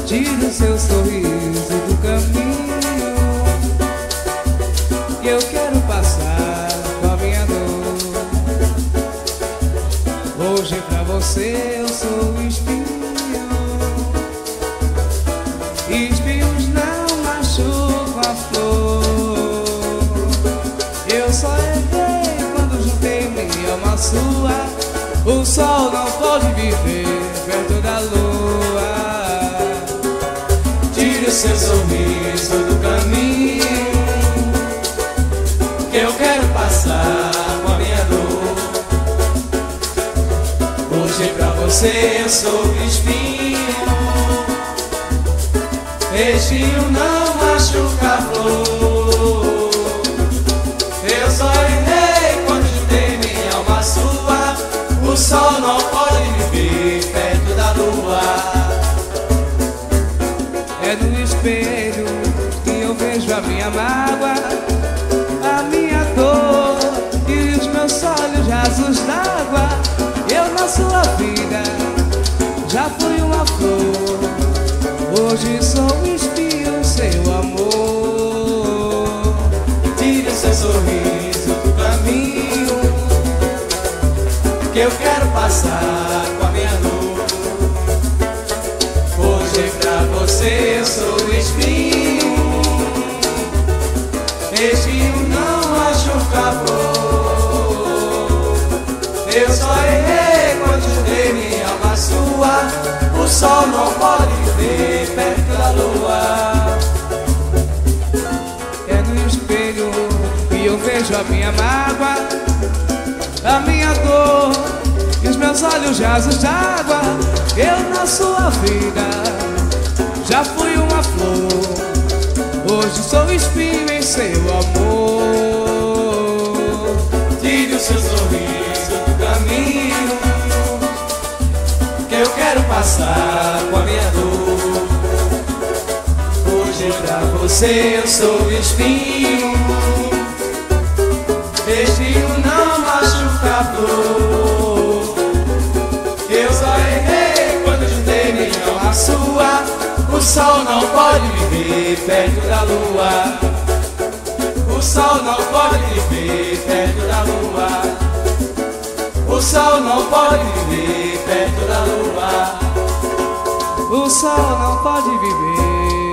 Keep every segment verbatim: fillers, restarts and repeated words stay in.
Tire o seu sorriso do caminho, que eu quero passar com a minha dor. Hoje pra você eu sou espinho. Espinhos não machucam a flor. Eu só errei quando juntei minha alma sua. O sol não pode viver perto da lua. Tire o seu sorriso do caminho, que eu quero passar com a minha dor. Hoje pra você eu sou espinho. Espinho não machuca a flor. Eu só errei quando juntei minha alma sua. O sol não pode viver perto da lua. É no espelho que eu vejo a minha mágoa, a minha dor e os meus olhos rasos d'água. Eu na sua vida já fui uma flor. Hoje sou espinho, seu amor. Tire o seu sorriso do caminho, que eu quero passar com a minha dor. Hoje pra você eu sou espinho. Espinho não machuca a flor. Eu só errei quando juntei minha alma sua. O sol não pode viver perto da lua. É no espelho que eu vejo a minha mágoa, a minha dor e os meus olhos rasos d'água. Eu na sua vida já fui uma flor. Hoje sou espinho em seu amor. Tire o seu sorriso do caminho, que eu quero passar com a minha dor. Hoje pra você eu sou espinho. Espinho não machuca a flor. Eu só errei quando juntei minha alma sua. O sol não pode viver perto da lua. O sol não pode viver perto da lua. O sol não pode viver perto da lua. O sol não pode viver.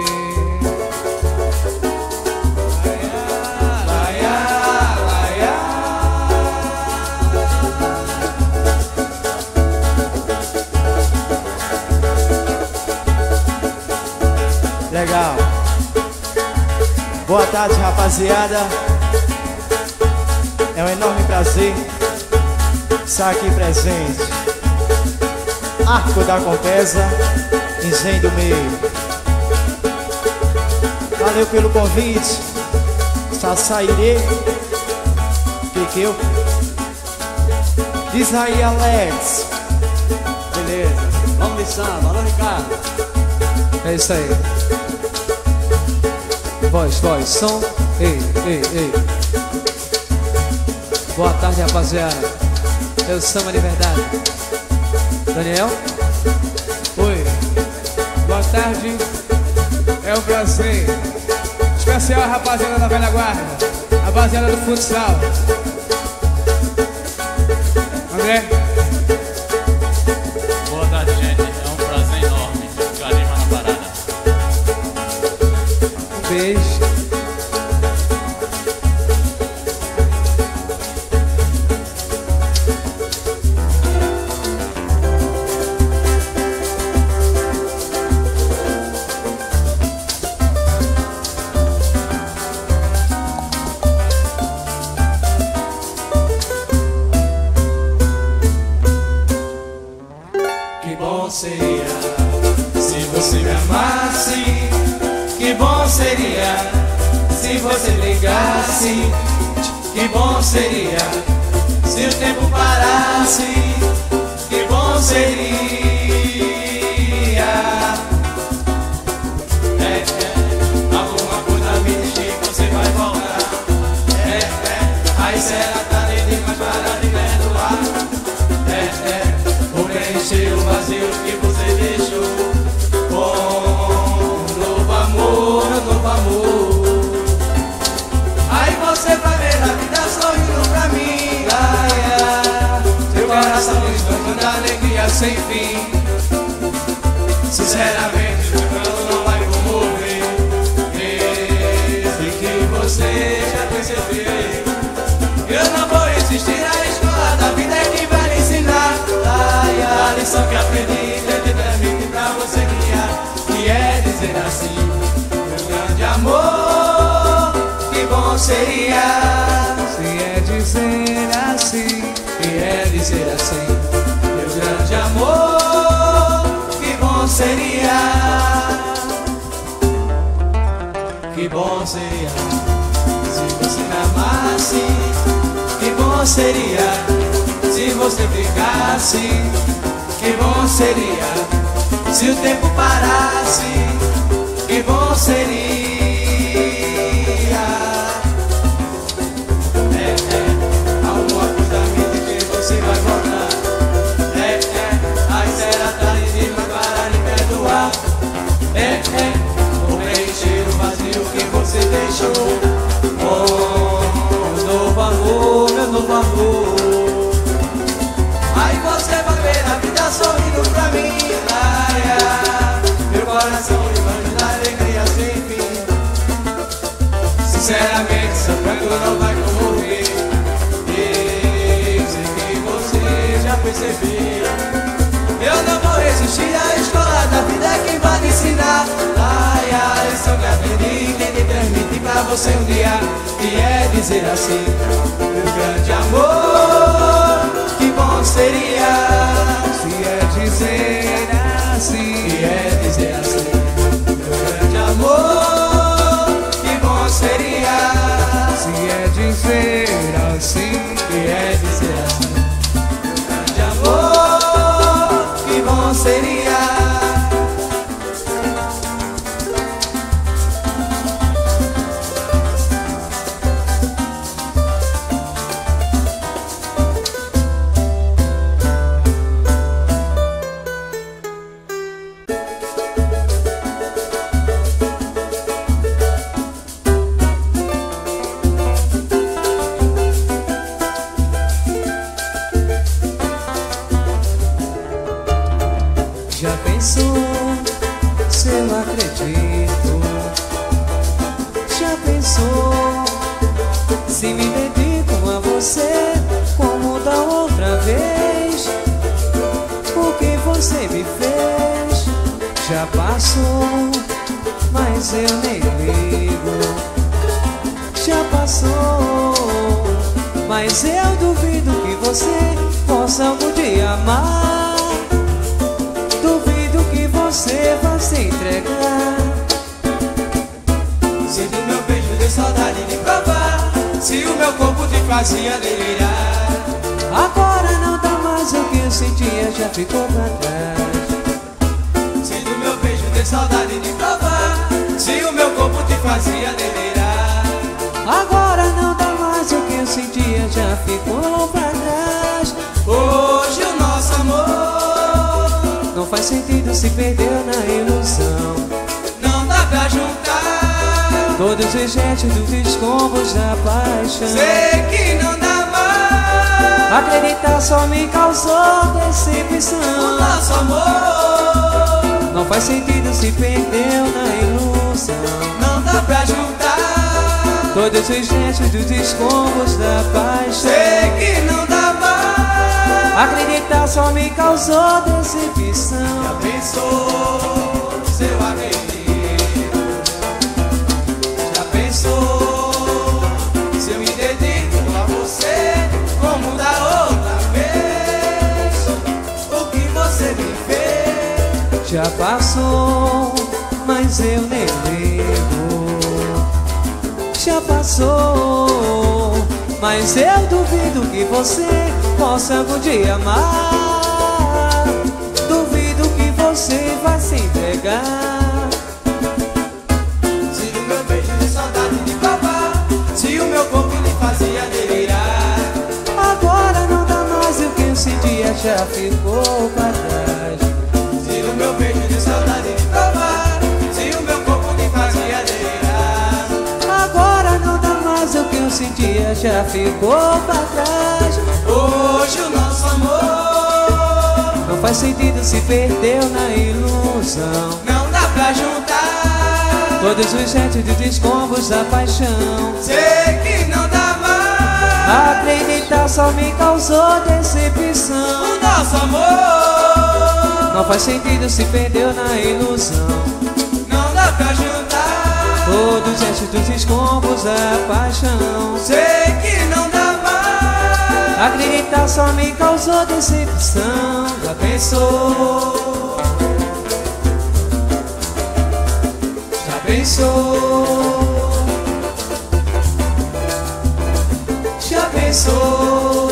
Legal. Boa tarde, rapaziada. É um enorme prazer estar aqui presente. Arco da Compesa, Engenho do Meio. Valeu pelo convite. Saçairê, Piqueu. Diz aí, Alex. Beleza, vamos de samba. Alô, Ricardo. É isso aí. Voz, voz, som. Ei, ei, ei. Boa tarde, rapaziada. Eu samba de verdade. Daniel? Oi. Boa tarde. É um prazer. Especial a rapaziada da velha guarda, rapaziada do futsal. André? Boa tarde, gente. É um prazer enorme. Carisma na parada. Um beijo. Que bom seria se você me amasse. Que bom seria se você brigasse. Que bom seria se o tempo parasse. Que bom seria. É, é, alguma coisa me diz que você vai voltar. É, é, aí será tarde demais para me perdoar. É, é, vou preencher o vazio que você deixou com sem fim. Sinceramente, meu canto não vai comover. Desde que você já percebeu, eu não vou resistir à escola da vida que vai lhe ensinar. Ai, a lição que aprendi determinante pra você guiar, que é dizer assim: meu grande amor, que bom seria. Se é dizer assim, Que é dizer assim: meu grande amor, que bom seria. Que bom seria se você me amasse. Que bom seria se você brigasse. Que bom seria se o tempo parasse. Que bom seria. É, é, alguma coisa me diz que você vai voltar. É, é, ai será tarde de magoar e perdoar. É, é, vou preencher o vazio que você deixou. Oh, meu novo amor, meu novo amor. Aí você vai ver a vida sorrindo pra mim. Ai, ai, meu coração imagina alegria sem fim. Sinceramente, seu canto não vai comover. Sei que você já percebeu, eu não vou resistir à escola da vida que vai me ensinar. Ai, a lição que aprendi tem que transmitir pra você um dia, que é dizer assim: meu grande amor, que bom seria. se é dizer assim, Que é dizer assim: meu grande amor, que bom seria. se é dizer assim, Que é dizer assim: meu grande amor, que bom seria. já pensou se eu acredito? Já pensou se me dedico a você como da outra vez? O que você me fez já passou, mas eu nem ligo. Já passou, mas eu duvido que você possa algum dia amar. Duvido que você vá se entregar. Se do meu beijo de saudade de provar, se o meu corpo te fazia delirar. Agora não dá mais, o que eu sentia já ficou pra trás. Se do meu beijo de saudade de provar, se o meu corpo te fazia delirar. Agora não dá mais, o que eu sentia já ficou pra trás. Hoje o nosso amor não faz sentido, se perdeu na ilusão. não dá pra juntar. Todos os gestos dos escombros da paixão. Sei que não dá mais. Acreditar só me causou decepção. O nosso amor não faz sentido, se perdeu na ilusão. não dá pra juntar. Todos os gestos dos escombros da paixão. Sei que não dá mais. Acreditar só me causou decepção. Já pensou se eu acredito? Já pensou se eu me dedico a você como da outra vez? O que você me fez Já passou, mas eu nem ligo. Já passou, mas eu duvido que você possa algum dia amar. Duvido que você vai se entregar. se do meu beijo de saudade de provar, se o meu corpo lhe fazia delirar. Agora não dá mais, o que eu sentia já ficou pra trás. Se do meu beijo de saudade de provar, se o meu corpo lhe fazia delirar. Agora não dá mais, o que eu sentia já ficou pra trás. Hoje o nosso amor Não faz sentido, se perdeu na ilusão. Não dá pra juntar Todos os jeitos de descombros da paixão. sei que não dá mais. Acreditar só me causou decepção. O nosso amor Não faz sentido, se perdeu na ilusão. não dá pra juntar Todos os gestos dos escombros da paixão. sei que não dá mais. Acreditar só me causou decepção. Já pensou? Já pensou? Já pensou?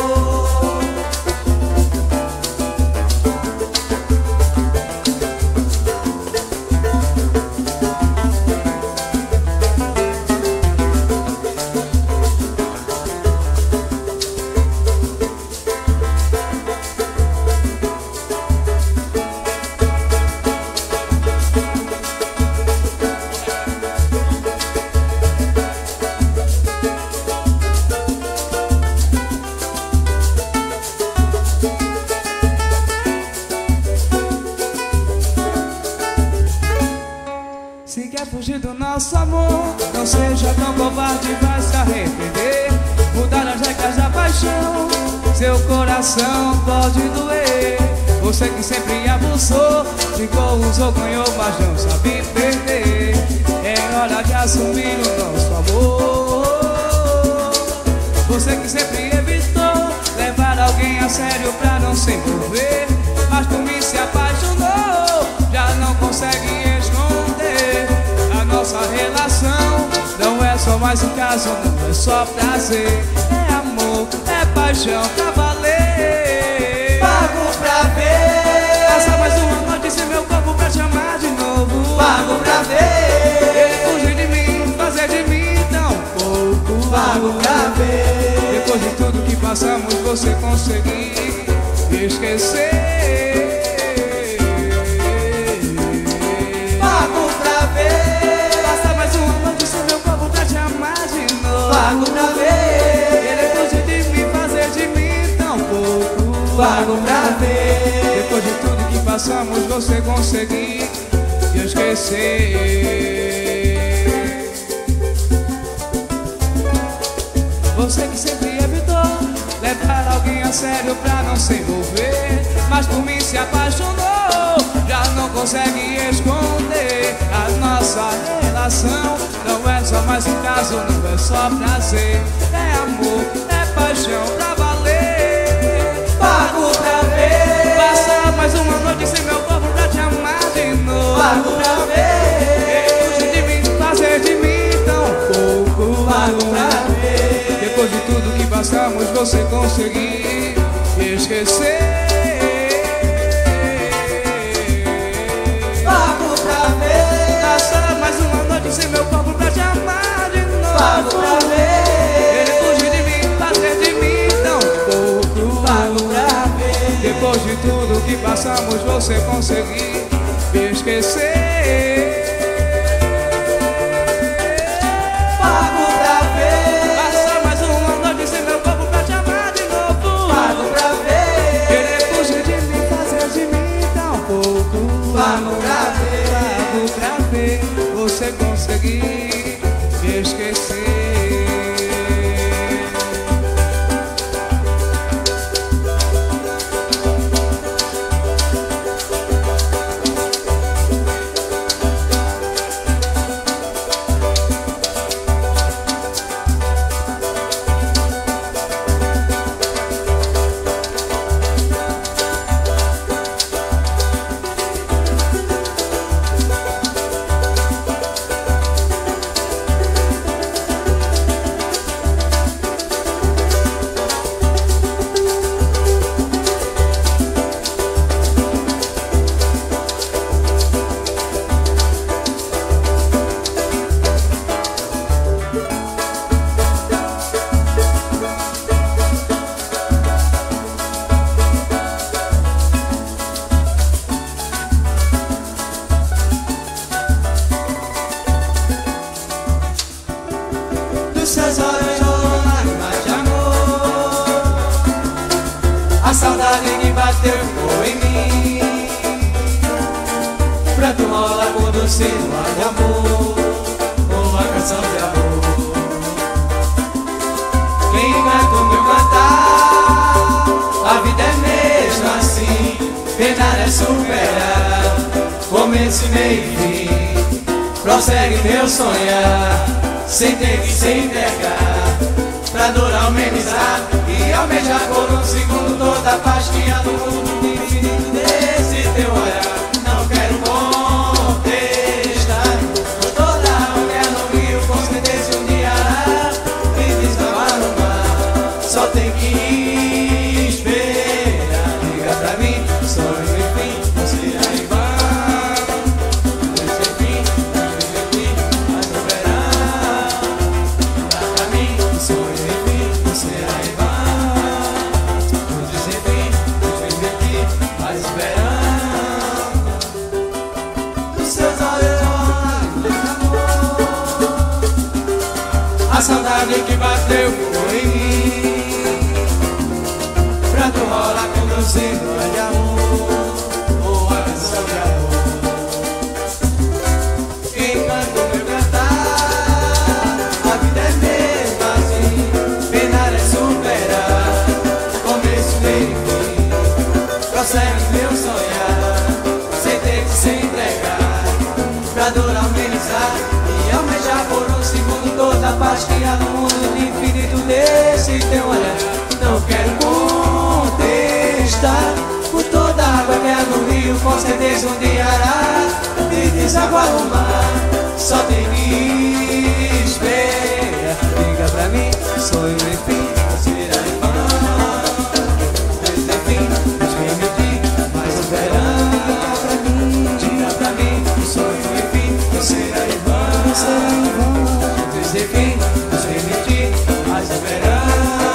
Se quer fugir do nosso amor, não seja tão covarde, vai se arrepender. Mudar as regras da paixão, seu coração pode doer. Você que sempre abusou, ficou, usou, ganhou, mas não sabe perder. É hora de assumir o nosso amor. Você que sempre evitou levar alguém a sério pra não se envolver, mas por mim se apaixonou, já não consegue esconder. A nossa relação não é só mais um caso, não é só prazer. É amor, é paixão pra valer. Pago pra ver. Passa mais uma noite sem meu corpo pra te amar de novo. Pago pra ver. Ele fugir de mim, fazer de mim tão pouco. Pago pra ver. Depois de tudo que passamos, você conseguir esquecer. Pago pra ver. Passa mais uma noite sem meu corpo pra te amar de novo. Pago pra ver. Ele fugir de mim, fazer de mim tão pouco. Pago pra ver. Depois de tudo que passamos, você conseguir esquecer. Você que sempre evitou levar alguém a sério pra não se envolver, mas por mim se apaixonou, já não consegue esconder. A nossa relação não é só mais um caso, não é só prazer. É amor, é paixão pra valer. Pago pra ver. Passar mais uma noite sem meu corpo pra te amar de novo. Pago pra ver. Fugir de mim, fazer de mim tão pouco. Pago pra ver. Depois de tudo que passamos, você conseguir esquecer. Pago pra ver. Passar mais uma noite sem meu corpo pra te amar de novo. Pago pra ver. Ele fugir de mim, fazer de mim tão pouco. Pago pra ver. Depois de tudo que passamos, você conseguir esquecer. Pago pra ver. Passar mais uma noite sem meu corpo pra te amar de novo. Pago pra ver. Querer fugir de mim, fazer de mim tão pouco. Pago pra ver. Pago pra ver você conseguir esquecer. Dos seus olhos rolou lágrimas de amor. A saudade que bateu ficou em em mim. Pranto rola quando se fala de amor, uma canção de amor. Quem canta o meu cantar, a vida é mesmo assim. Tentar é superar, começo, meio e fim. Prossegue meu sonhar, sem ter que se entregar, pra dor amenizar e almejar por um segundo toda a paz que há no mundo infinito desse teu olhar. Não quero contestar, por toda a mulher no rio, com certeza um dia hará e desabar no mar. Só tem que esperar, liga pra mim, sonho e fim, você aí vai. Esse fim, esse fim, mas no verão, liga pra mim, sonho e fim, você aí vai. Esse fim, esse fim, mas no verão. Seus olhos a saudade que bateu foi em mim. Pranto rola conduzindo de amor, ou a canção de amor. Quem canta o meu cantar, a vida é mesmo assim. Penar é superar, começo, meio e fim. Prossegue meu sonhar, sem ter que se entregar, pra dor amenizar e almejar por um segundo toda a paz que há no mundo infinito desse teu olhar. Não quero contestar, por toda a água que há no rio, com certeza um dia hará de desaguar o mar. Só tem que esperar, liga pra mim, sonho e fim, você aí vai. Esse fim, vem me vir, mas o verão. Diga pra mim, sonho e fim, você aí vai, você aí vai. Esse fim, você me diz, mas o verão.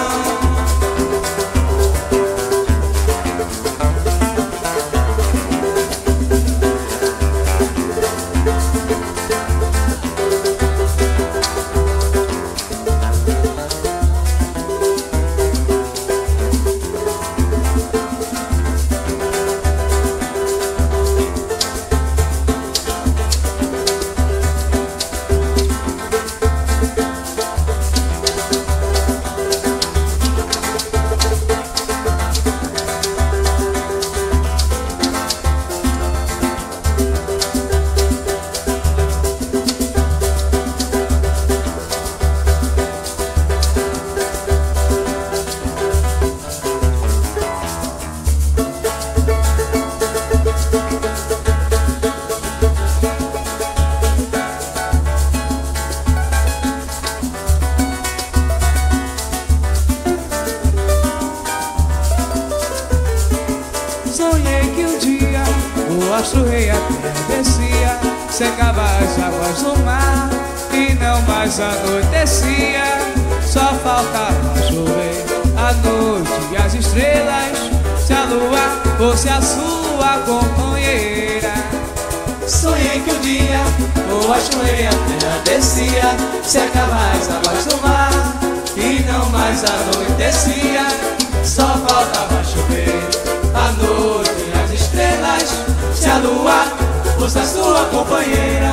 Sonhei que um dia o astro rei a terra descia, secava as águas do mar e não mais anoitecia. Só faltava chover a noite e as estrelas, se a lua fosse a sua companheira. Sonhei que um dia o astro rei a terra descia, secava as águas do mar e não mais anoitecia. Só faltava chover a noite e as estrelas, se a lua fosse a sua companheira.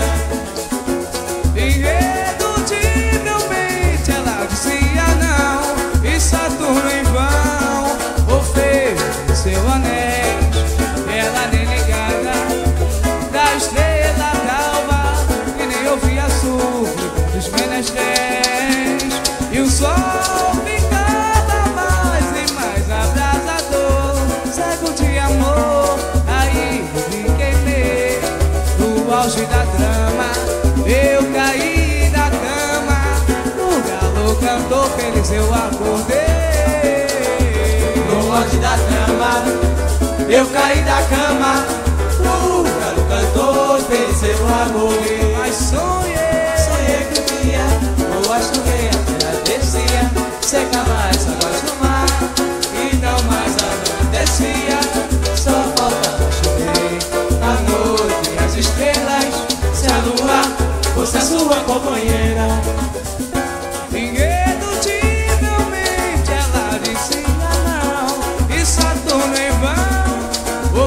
Irredutivelmente ela dizia não, e Saturno em vão ofereceu anéis. Ela nem ligada da estrela calva, e nem ouvia a súplica dos menestréis. E o sol ficava mais e mais abrasador, cego de amor, aí me queimei. No auge da trama, eu caí da cama, o galo cantou feliz, eu acordei. No auge da trama, eu caí da cama, o galo cantou feliz, eu acordei. Mas sonhei, sonhei que um dia o astro rei a terra descia, secava as águas do mar e não mais anoitecia. Só faltava chover a noite e as estrelas, se a lua fosse a sua companheira. Irredutivelmente ela dizia não, e Saturno em vão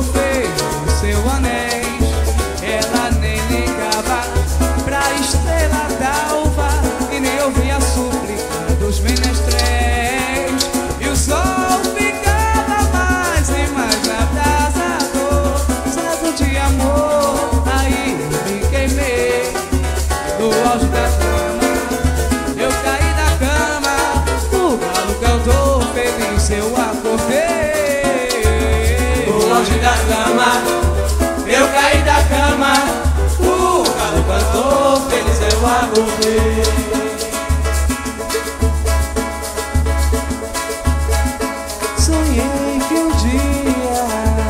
poder. Sonhei que um dia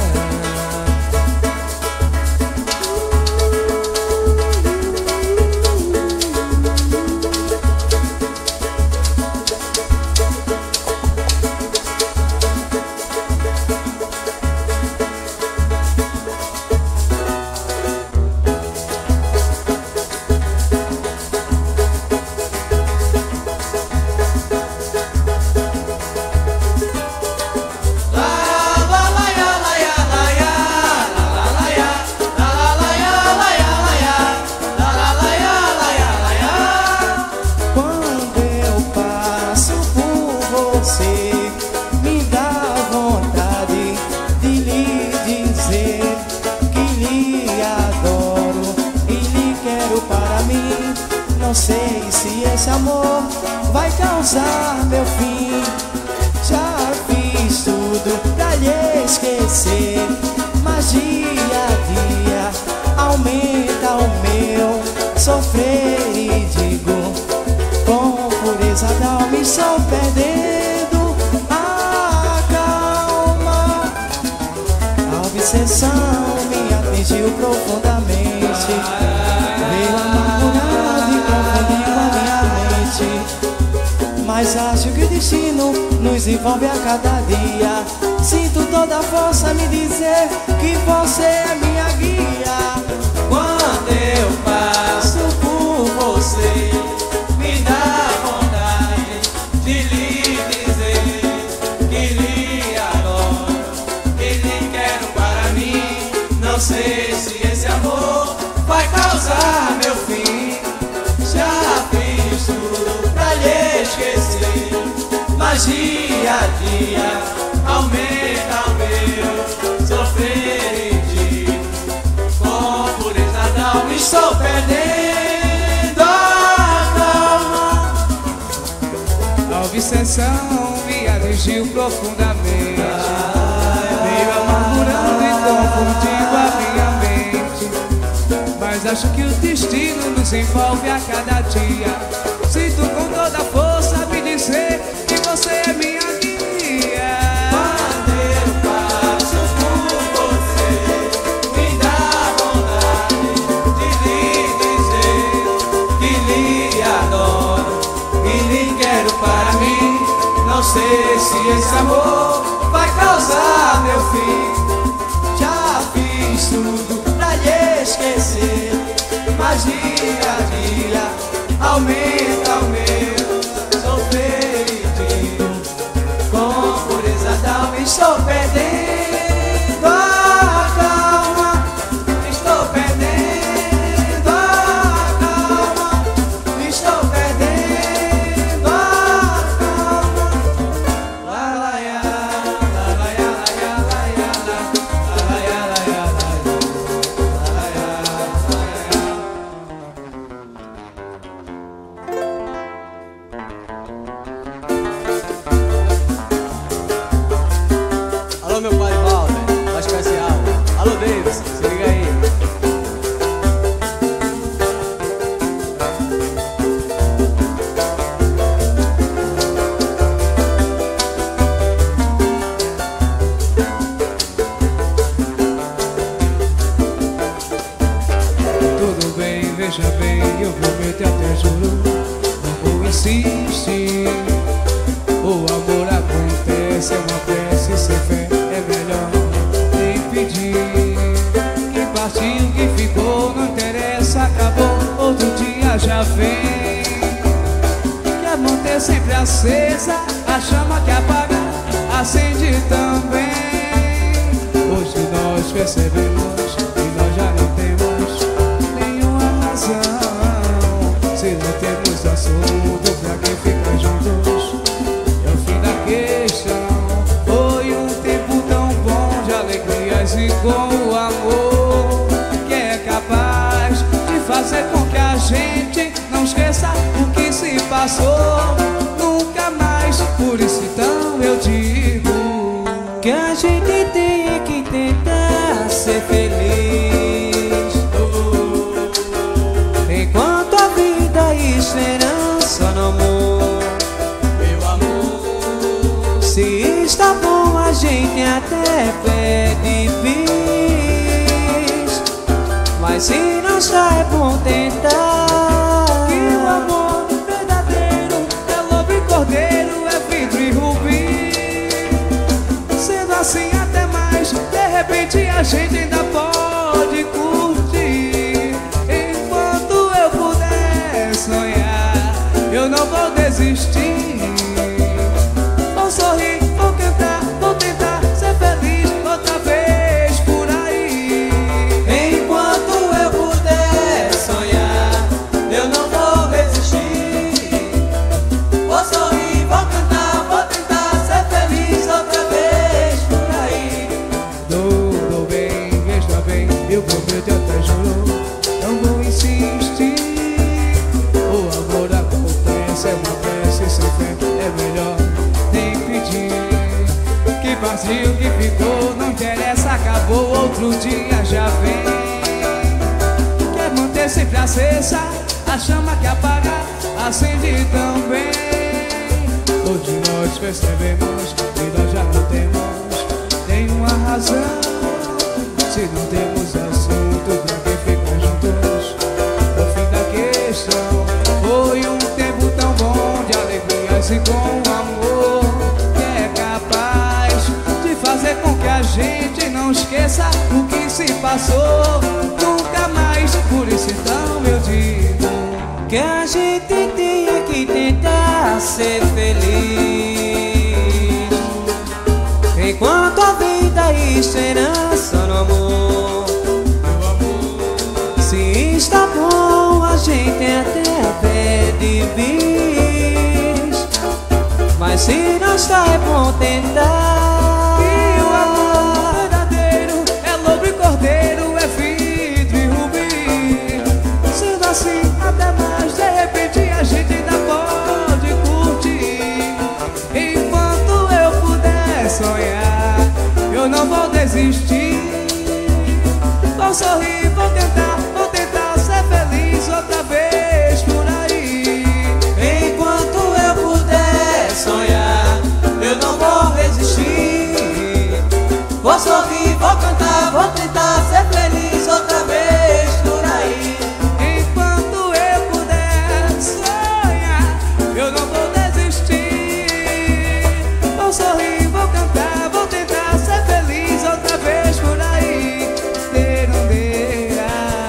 me dá vontade de lhe dizer que lhe adoro e lhe quero para mim. Não sei se esse amor vai causar meu fim. Já fiz tudo pra lhe esquecer, mas dia a dia aumenta o meu sofrer. E digo com pureza da alma, estou perdendo a calma. A obsessão me atingiu profundamente, veio amargurado e confundiu a minha mente. Mas acho que o destino nos envolve a cada dia. Sinto toda a força me dizer que você é minha guia. Quando eu passo por você, me dá vontade de lhe dizer que lhe adoro, que lhe quero para mim. Não sei se esse amor vai causar meu fim. Já fiz tudo pra lhe esquecer, mas dia a dia aumenta o meu sofrer. E digo com pureza da alma, estou perdendo a calma. A obsessão me atingiu profundamente, veio amargurando e confundindo a minha mente. Mas acho que o destino nos envolve a cada dia. Sinto com toda a força me dizer que você é minha guia. Quando eu passo por você, me dá vontade de lhe dizer que lhe adoro e lhe quero para mim. Não sei se esse amor vai causar meu fim. Já fiz tudo pra lhe esquecer, mas dia a dia aumenta o meu sofrer. E digo com pureza da alma, estou perdendo a calma. Estou perdendo a calma. Estou perdendo a calma. La la ya, la la ya, la ya, la ya, la la ya, la ya, la ya, la ya. Alô, meu pai Walter, mais especial. Alô, Davis, se liga aí. Tudo bem, veja bem, eu prometo e até juro, não vou insistir. O amor acontece, é uma prece sem fé, é melhor nem pedir. Quem partiu, quem ficou, não interessa, acabou, outro dia já vem. Quer manter sempre acesa a chama que apaga, acende também. Hoje nós percebemos que nós já não temos nenhuma razão. Se não temos assunto pra quem fica juntos, é o fim da questão. Foi um tempo tão bom de alegrias e com o amor que é capaz de fazer com que a gente não esqueça o que se passou nunca mais. Por isso então eu digo que a gente tem que tentar ser feliz. Mas se não está é bom tentar. Que o amor verdadeiro é lobo e cordeiro, é vidro e rubi. Sendo assim até mais, de repente a gente ainda pode curtir. Enquanto eu puder sonhar, eu não vou desistir. Vou sorrir, vou cantar, vou tentar ser feliz outra vez por aí. Enquanto eu puder sonhar, eu não vou resistir. Vou sorrir, vou cantar, vou tentar ser feliz outra vez por aí. Dou, dou bem, veja bem, meu prometi até jurou, não vou insistir. O amor acontece, é uma prece sem fé, é melhor nem pedir. Que vazio que ficou, não interessa, acabou, outro dia já vem. Quer manter sempre acesa a chama que apaga, acende também. Hoje nós percebemos que nós já não temos nenhuma razão. Se não temos assunto, pra que ficar juntos? No fim da questão, foi um tempo tão bom de alegrias e com amor, que é capaz de fazer com que a gente não esqueça o que se passou nunca mais. Por isso então eu digo Que a gente tenha que tentar ser feliz, enquanto a vida e esperança no amor. Se está bom, a gente até até diz, mas se não está é bom tentar. que o amor verdadeiro é lobo e cordeiro, é vidro e rubi. Sendo assim até mais, de repente a gente ainda pode curtir. Enquanto eu puder sonhar, eu não vou desistir. Vou sorrir, vou tentar, vou tentar ser feliz outra vez por aí. Enquanto eu puder sonhar, eu não vou resistir. Vou sorrir, vou cantar, vou tentar ser feliz outra vez por aí. Enquanto eu puder sonhar, eu não vou desistir. Vou sorrir, vou cantar, vou tentar ser feliz outra vez por aí. Terundeira.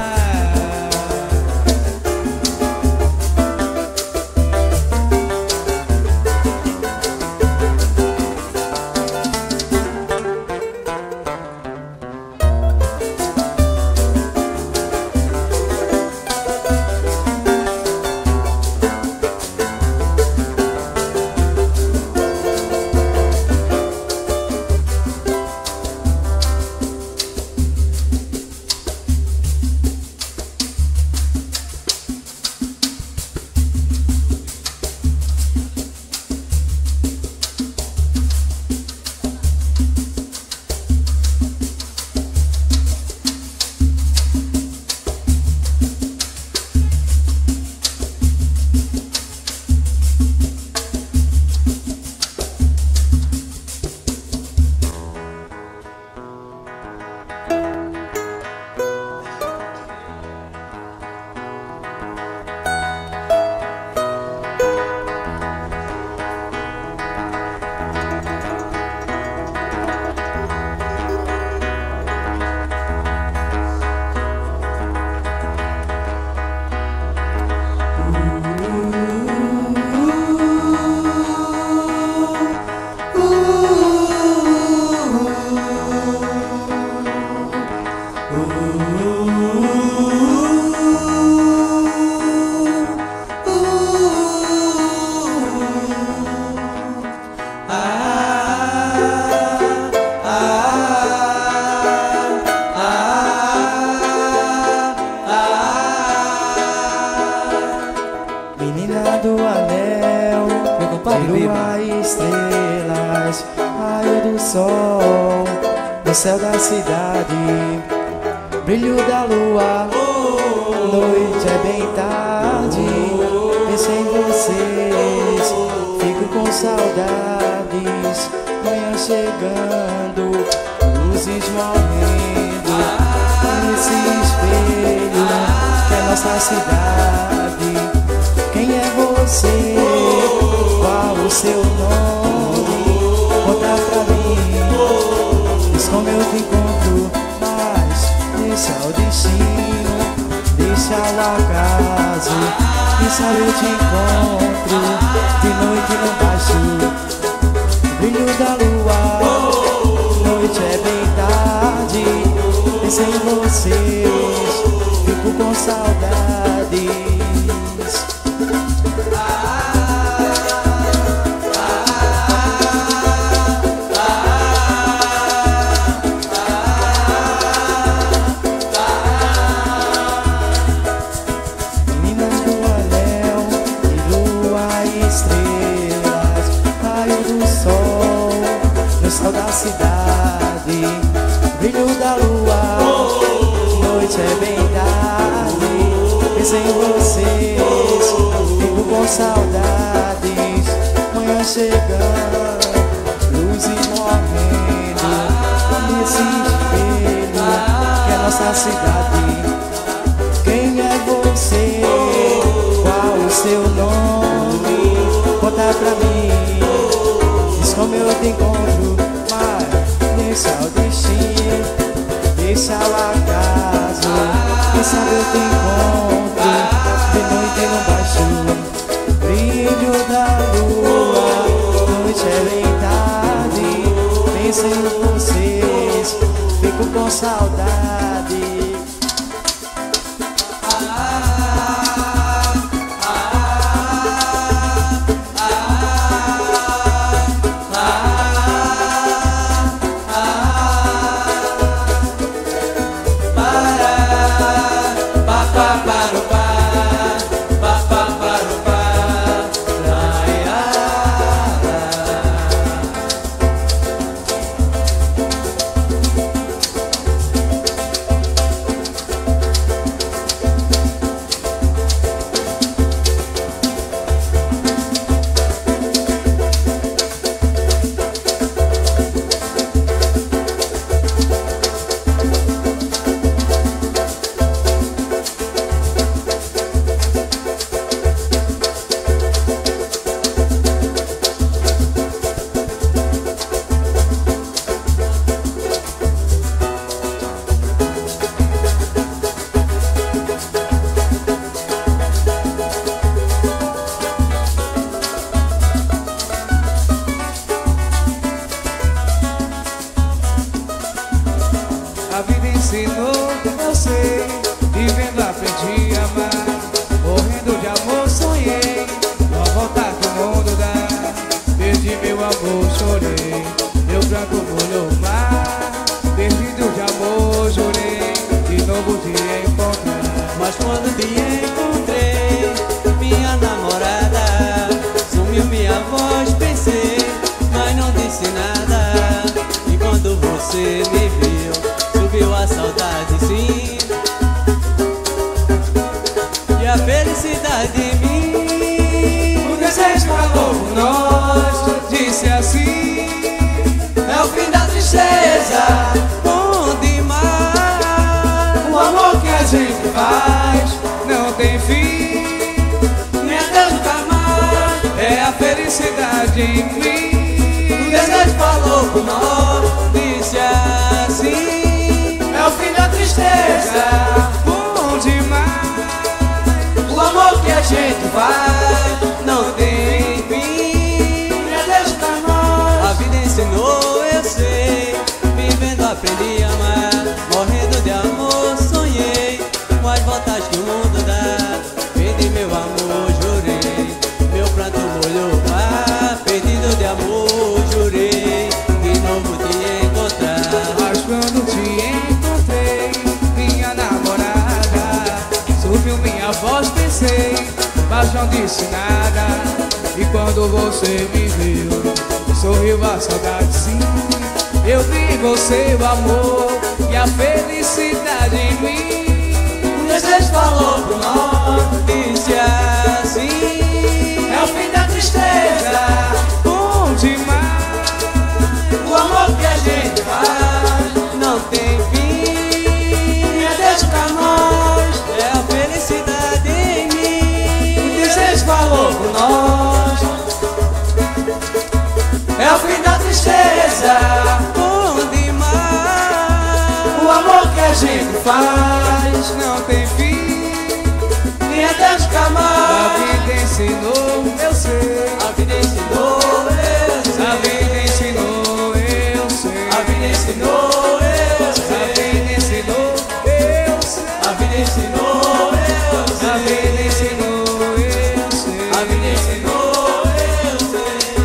lua e estrelas, raio do sol no céu da cidade, brilho da lua, noite é bem tarde. Penso em vocês, fico com saudades. Manhã chegando, luzes morrendo nesse espelho. nossa cidade. Quem é você? Qual o seu nome? Conta pra mim. Diz como eu te encontro, mas esse é o destino, deixa o acaso. Quem sabe eu te encontro de noite no baixo brilho da lua. Noite é bem tarde, penso em vocês, fico com saudades. Meninas do anel e lua e estrelas, raio do sol no céu da cidade, brilho da lua. Noite é bem tarde, penso em vocês, fico com saudades. Manhã chegando, luzes morrendo nesse espelho que é nossa cidade. Quem é você? Qual o seu nome? Conta pra mim. Diz como eu te encontro, mas nesse é o destino, deixa o acaso. Quem sabe eu te encontro de noite no baixo brilho da lua. Noite é bem tarde, penso em vocês, fico com saudade. A vida ensinou, eu sei, vivendo aprendi a amar. Morrendo de amor sonhei, não voltar que o mundo dá. Perdi meu amor, chorei, meu pranto molhou o mar. Perdido de amor, jurei, de novo te encontrar. Mas quando te encontrei, minha namorada, sumiu minha voz, pensei, mas não disse nada. E quando você me viu, subiu a saudade, sim, e a felicidade em mim. O desejo falou por nós, disse assim: é o fim da tristeza, bom demais. o amor que a gente faz não tem fim, Nem adeus nunca mais. é a felicidade em mim. O desejo falou por nós, disse assim: É o fim da tristeza, bom demais. o amor que a gente faz não tem fim. Me adeus pra nós. A vida ensinou, eu sei, vivendo aprendi a amar. Morrendo de amor, sonhei com as voltas que o mundo dá. Perdi meu amor, jurei, meu pranto molhou o mar. Perdido de amor, jurei, de novo te encontrar. Mas quando te encontrei, minha namorada, subiu minha voz, pensei, mas não disse nada. E quando você me viu, sorriu a saudade, sim. Eu vi você, o amor e a felicidade em mim. O desejo falou por nós, disse assim: É o fim da tristeza, bom demais. o amor que a gente faz não tem fim. Me adeus pra nós. É a felicidade. faz não tem fim, e até os a camarões. vida ensinou, eu sei. A vida ensinou, eu sei. A vida ensinou, eu sei. A vida ensinou, eu A sei. vida ensinou, eu sei. A vida ensinou, eu sei. A vida ensinou, eu sei. A vida ensinou, eu sei.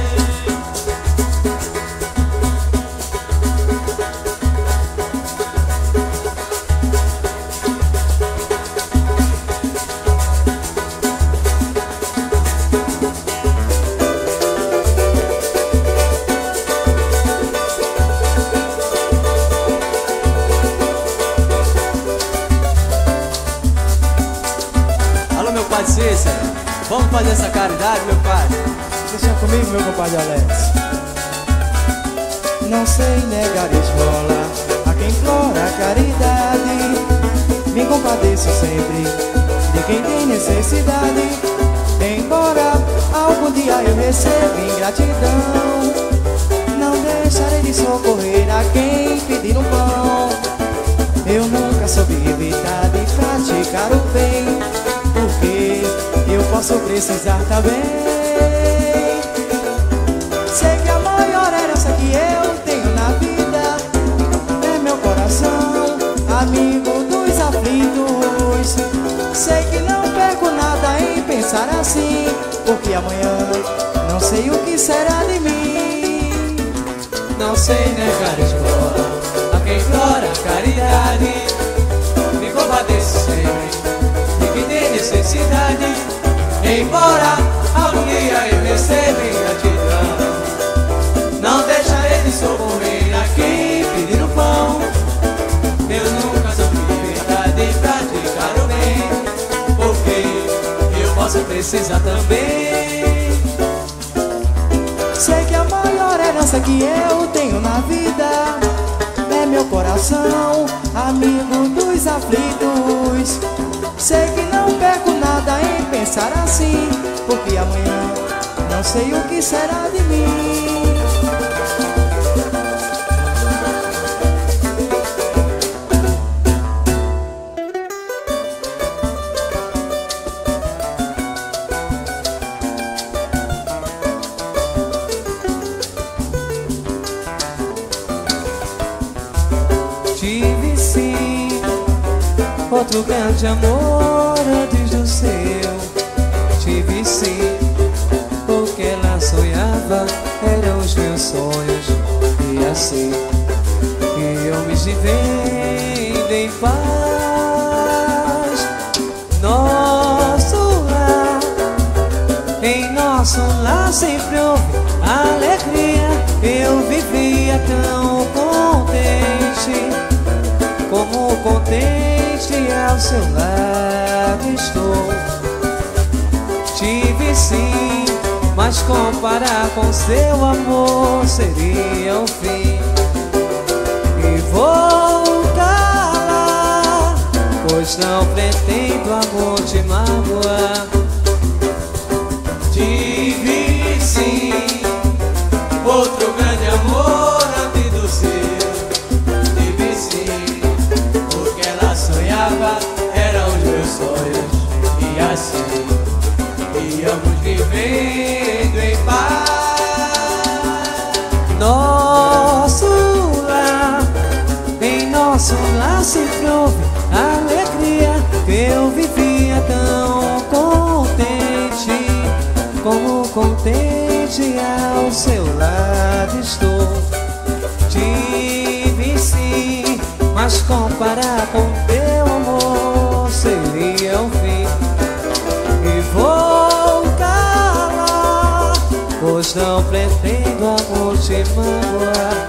Alô, meu pai Cícero, vamos fazer essa caridade, meu pai? Deixa comigo, meu compadre Alex. Não sei negar esmola a quem implora caridade. Me compadeço sempre de quem tem necessidade. Embora algum dia eu receba ingratidão, não deixarei de socorrer a quem pedir um pão. Eu nunca soube evitar de praticar o bem, porque eu posso precisar também. Sei que a maior herança que eu tenho na vida é meu coração, amigo dos aflitos. Sei que não perco nada em pensar assim, porque amanhã não sei o que será de mim. Não sei negar esmola a quem implora caridade. Me compadeço sempre de quem tem necessidade. Embora algum dia eu receba ingratidão, não deixarei de socorrer a quem pedir um pão. Eu nunca soube evitar de praticar o bem, porque eu posso precisar também. Sei que a maior herança que eu tenho na vida é meu coração, amigo dos aflitos. Sei que não perco nada em pensar assim, porque amanhã não sei o que será de mim. Tive sim outro grande amor antes do seu. Tive sim, o que ela sonhava eram os meus sonhos. E assim, e eu me vivendo em paz. Nosso lar, em nosso lar sempre houve alegria. Eu vivia tão contente, como contente ao seu lado estou. Tive sim, mas comparar com seu amor seria o fim. E vou calar, pois não pretendo amor te magoar. Tive sim outro grande amor antes do seu. Tive sim, o que ela sonhava eram os meus sonhos. E assim íamos vivendo em paz. Nosso lar, em nosso lar sempre houve alegria. Eu vivia tão contente, como contente ao seu lado estou. Tive sim, mas comparar com teu amor seria o fim. E vou calar, pois não pretendo amor te magoar.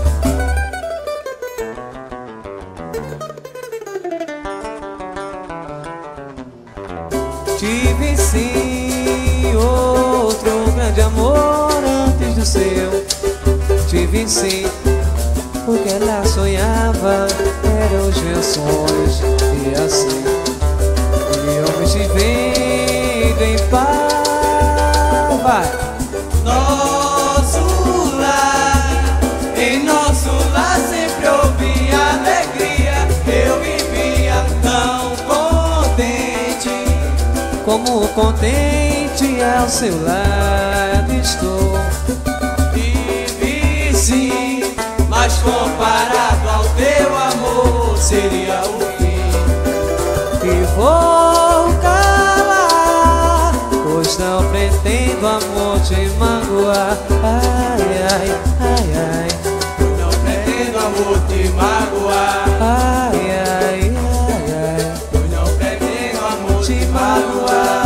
Tive sim outro grande amor antes do seu. Tive sim, o que ela sonhava eram os meus sonhos. E assim, eu me vivendo em paz. Vai! Nosso lar, em nosso lar sempre houve alegria. Eu vivi como contente ao seu lado estou. Vivi sim, mas comparado ao teu amor seria o fim. E vou calar, pois não pretendo amor te magoar. Ai, ai, ai, ai. Não pretendo amor te magoar. Ai, ai, ai, ai. Eu não pretendo amor te magoar.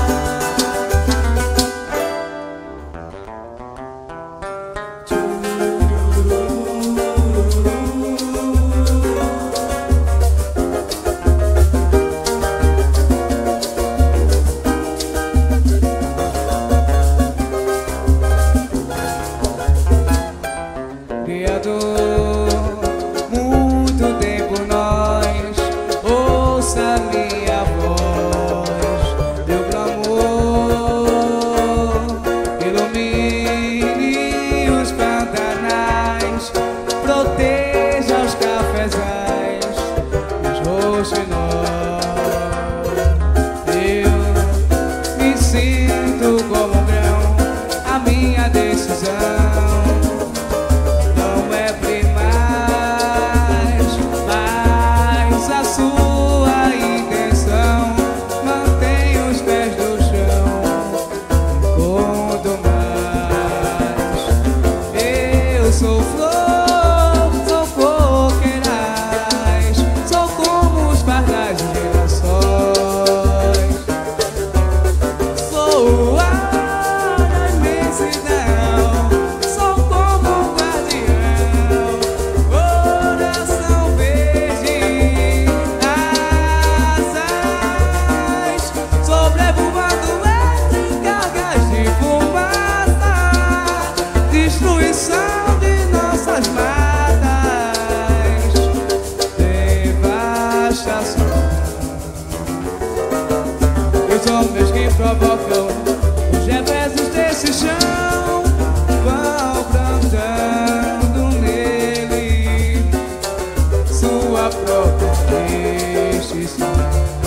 Provocam os reveses desse chão, vão plantando nele sua própria extinção.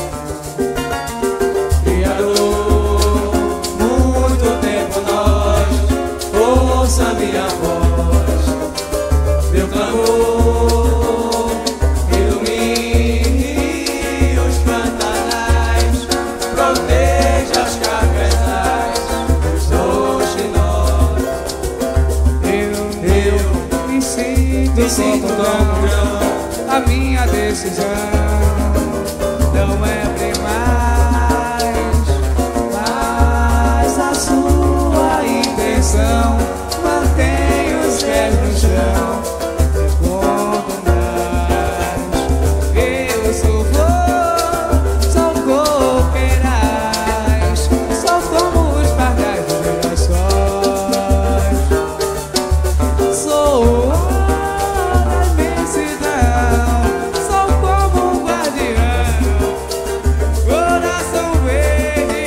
Criador, muito tempo nós, ouça minha voz, meu clamor, ilumine os pantanais, proteja as cafezais, os roxinóis. Eu, eu me sinto, Me sinto como como grão. a minha decisão não é demais, mas a sua intenção mantém os pés no chão. Quanto mais eu sou flor, sou coqueirais, sou como os pardais dos girassóis. Sou a imensidão, sou como um guardião, coração verde,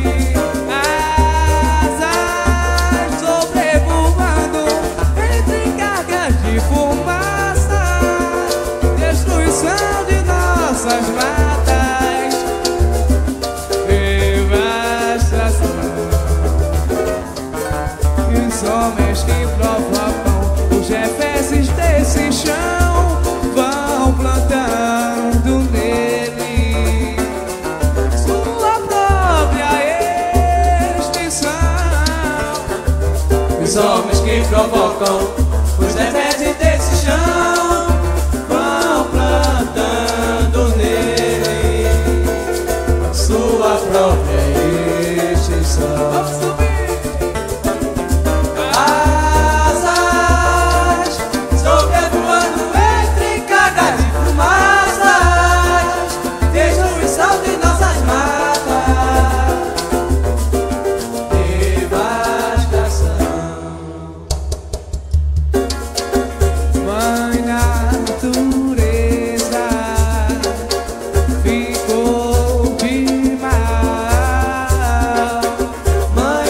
asas sobrevoando entre cargas de fumaça, destruição de nossas matas, devastação. E os homens que provocam os reveses desse chão vão plantando nele sua própria extinção. Os homens que provocam os reveses desse chão vão plantando nele a sua própria extinção. Vamos subir! Asas sobrevoando entre cargas de fumaças, destruição de nossas matas, devastação. Mãe natureza ficou de mal. Mãe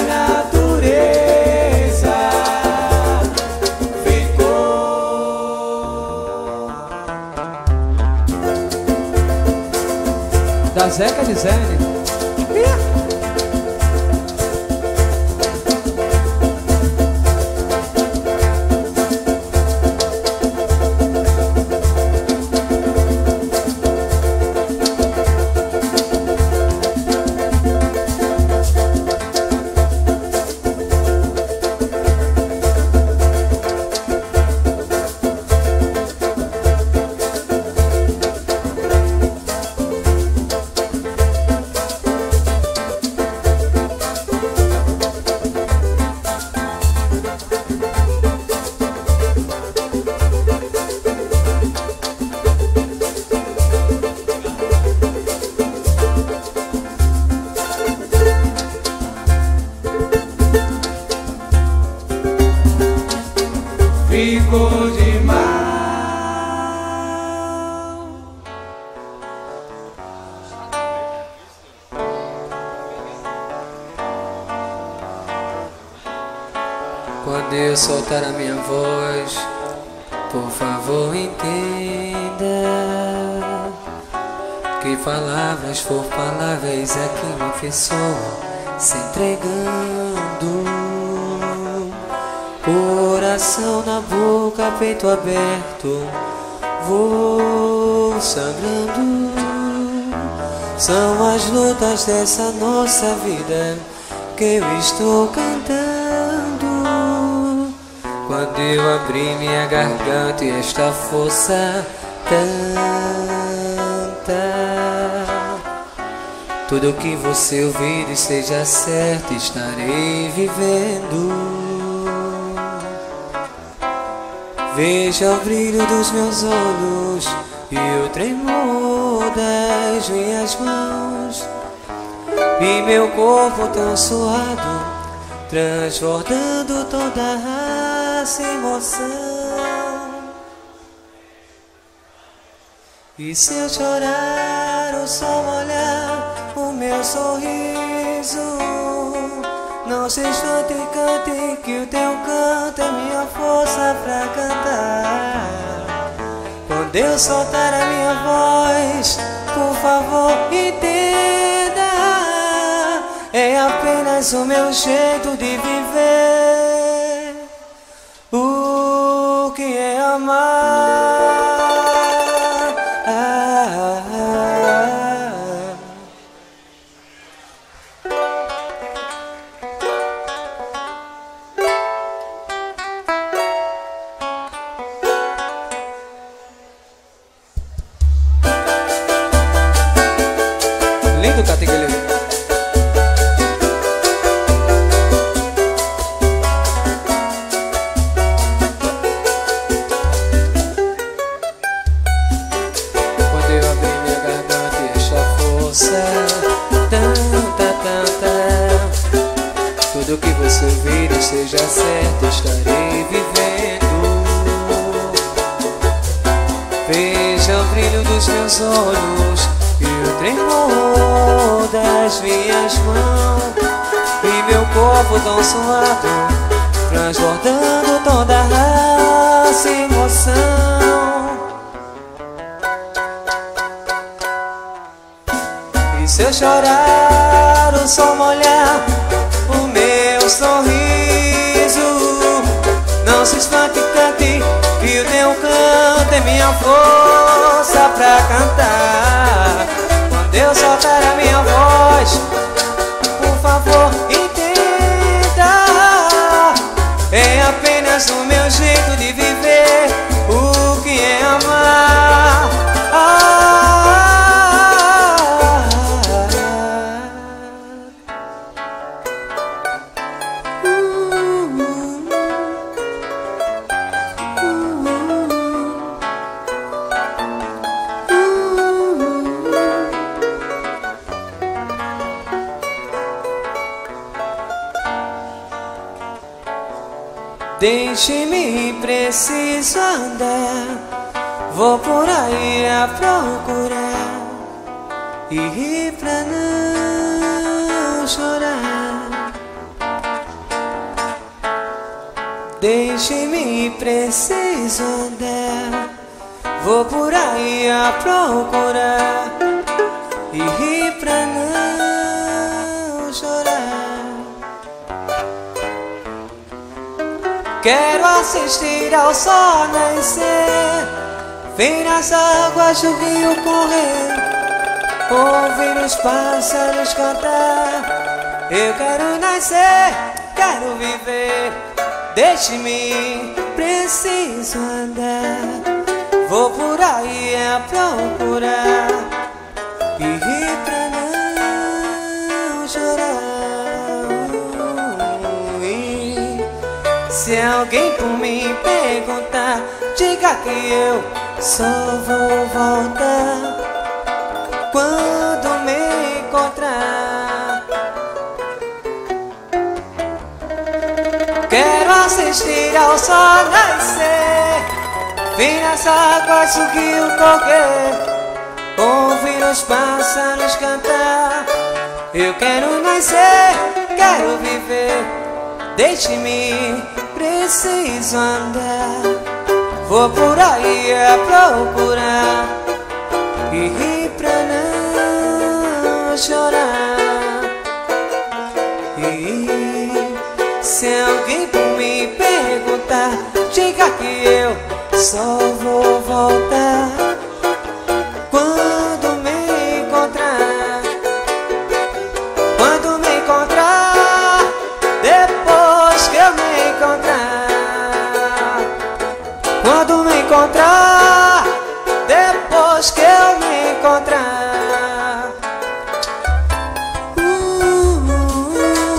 Ficou demais. Quando eu soltar a minha voz, por favor entenda que palavras por palavras é que uma pessoa se entregando. Coração na boca, peito aberto, vou sangrando. São as lutas dessa nossa vida que eu estou cantando. Quando eu abri minha garganta e esta força tanta, tudo que você ouvir e seja certo, estarei vivendo. Veja o brilho dos meus olhos e o tremor das minhas mãos, e meu corpo tão suado, transbordando toda essa emoção. E se eu chorar, o sol molhar o meu sorriso, não se espante e cante, que o teu canto é minha força pra cantar. Quando eu soltar a minha voz, por favor entenda, é apenas o meu jeito de viver. O que é amar? Ah, ah, ah. Lindo categoria. Quando eu abri minha garganta e esta força tanta, tanta, tudo que você ouvir e seja certo, estarei vivendo. Veja o brilho dos meus olhos e o tremor das minhas mãos, e meu corpo tão suado, transbordando toda essa emoção. E se eu chorar, o sol molhar o meu sorriso, não se espante, cante, que o teu canto é minha força pra cantar. Quando eu soltar a minha voz, por favor entenda, é apenas o meu jeito de viver. O que é amar? Ah, deixe-me, preciso andar, vou por aí a procurar e rir pra não chorar. Deixe-me, preciso andar, vou por aí a procurar e rir pra não Quero assistir ao sol nascer, ver as águas do rio correr, ouvir os pássaros cantar. Eu quero nascer, quero viver, deixe-me, preciso andar. Vou por aí a procurar e rir pra não chorar. E se alguém por mim perguntar, diga que eu só vou voltar quando me encontrar. Quero assistir ao sol nascer, ver as águas do rio correr, ouvir os pássaros cantar. Eu quero nascer, quero viver, deixe-me, preciso andar. Vou por aí a procurar e rir pra não chorar. E se alguém por me perguntar, diga que eu só vou voltar quando me encontrar. Quando me encontrar, depois que eu me encontrar. Quando me encontrar, depois que eu me encontrar. uh, uh,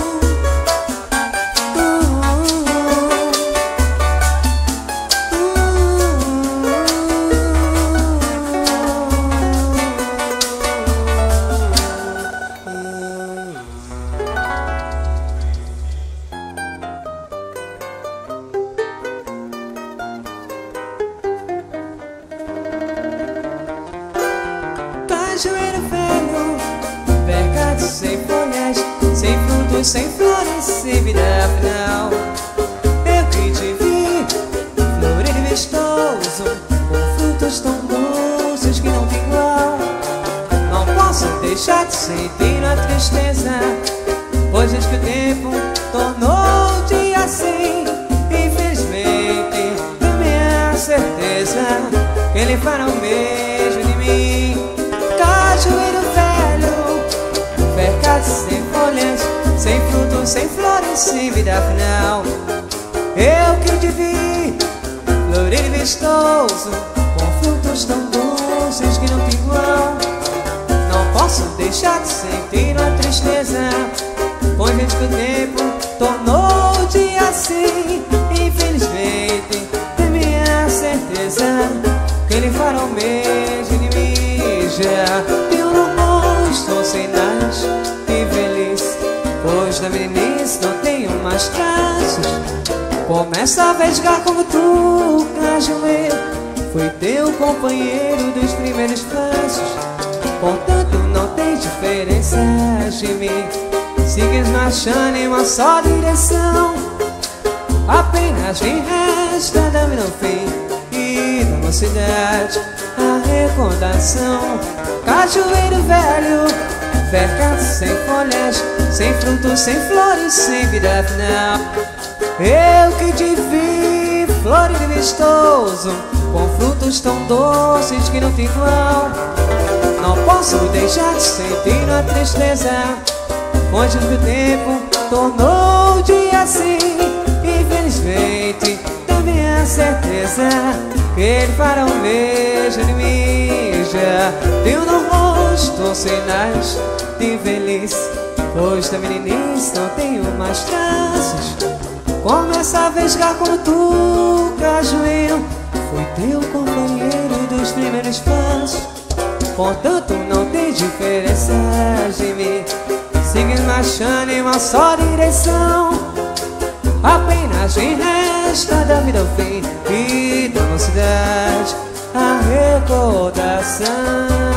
Cajueiro velho, mercado sem folhas, sem frutos, sem flores, sem vida final. Eu que te vi, florido e vistoso, com frutos tão doces que não tem igual. Não posso deixar de sentir a tristeza, pois diz que o tempo tornou o dia assim. Infelizmente, tenho minha certeza que ele fará o mesmo de mim. Cajueiro velho, mercado sem folhas, sem frutos, sem flores, sem vida final. Eu que te vi, florido e vistoso, com frutos tão doces que não tem igual. Não posso deixar de sentir uma tristeza, pois vejo que o tempo tornou o dia assim. Infelizmente, tem minha certeza que ele fará o mesmo de mim. Já eu não estou sinais de velhice, pois da meninice não tenho mais traços. Começa a vesgar como tu, cajueiro, foi teu companheiro dos primeiros passos. Portanto não tem diferença de mim, sigues marchando em uma só direção. Apenas me resta dar-me no fim e da mocidade a recordação. Cajueiro velho, mercado sem folhas, sem frutos, sem flores, sem vida final. Eu que te vi, florido e vistoso, com frutos tão doces que não tem igual. Não posso deixar de sentir a tristeza, pois o tempo tornou o dia assim. Infelizmente, também a certeza que ele fará o mesmo de mim. Já tenho no rosto sinais de velhice, pois da meninice não tenho mais traços. Começa a vesgar como tu, cajueiro, foi teu companheiro dos primeiros passos. Portanto não tem diferença de mim, siga marchando em uma só direção. Apenas me resta da vida ao fim e da mocidade a recordação.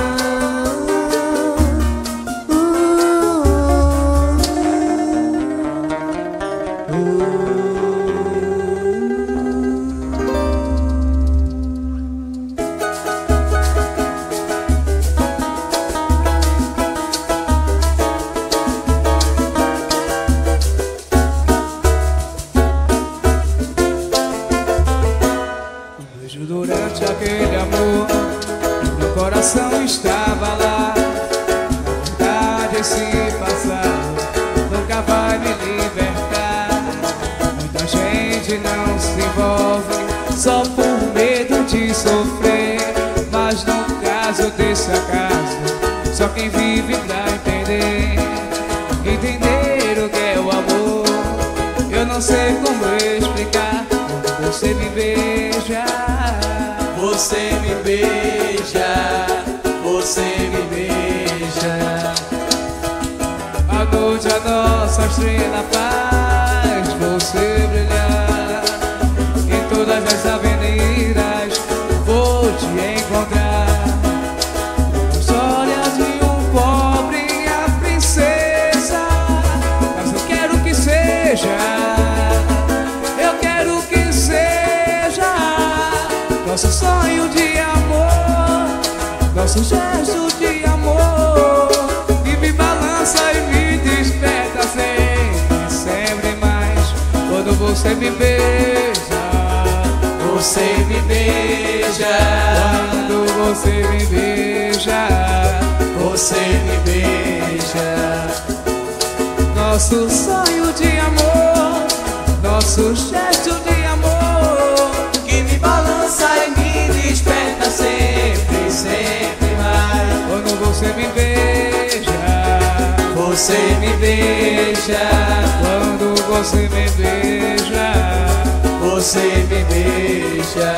sei como explicar quando você me beija. Você me beija, você me beija. A noite a nossa estrela faz você brilhar. Em todas as avenidas vou te encontrar. Histórias de um pobre e a princesa, mas eu quero que seja, eu quero que seja nosso sonho de amor, nosso gesto de amor, que me balança e me desperta sempre, sempre mais. Quando você me beija, você me beija. quando você me beija, você me beija. nosso sonho de amor, nosso gesto de amor, Que me balança e me desperta sempre, sempre mais. quando você me beija, Você me beija, quando você me beija, você me beija.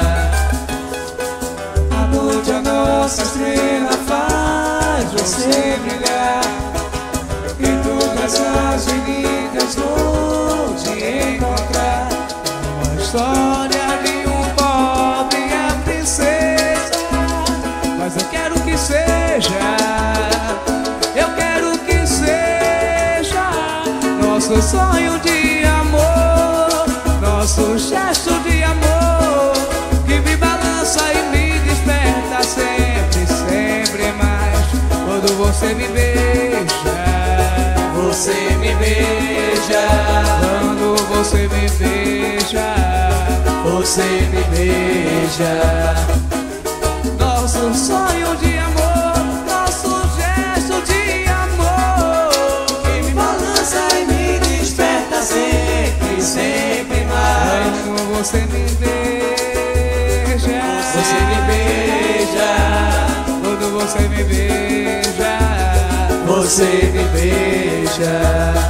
a noite a nossa estrela faz você brilhar. Em todas as avenidas vou te encontrar. Uma história de um pobre e a princesa, mas eu quero que seja, eu quero que seja nosso sonho de amor, nosso gesto de amor, que me balança e me desperta sempre, sempre mais. Quando você me beija, Você me beija, quando você me beija, você me beija. nosso sonho de amor, nosso gesto de amor, Que me balança e me desperta sempre, sempre mais. quando você me beija, Você me beija, quando você me beija, você me beija.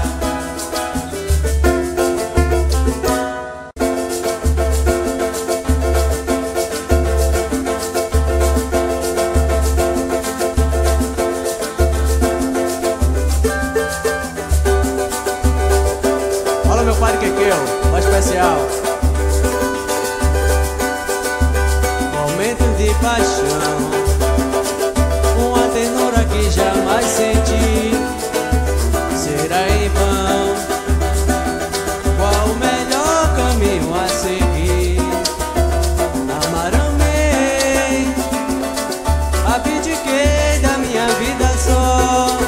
Olha meu pai Quequeu, mais especial. Momentos de paixão, uma ternura que jamais senti. Será em vão? Qual o melhor caminho a seguir? Amar, amei, abdiquei da minha vida só.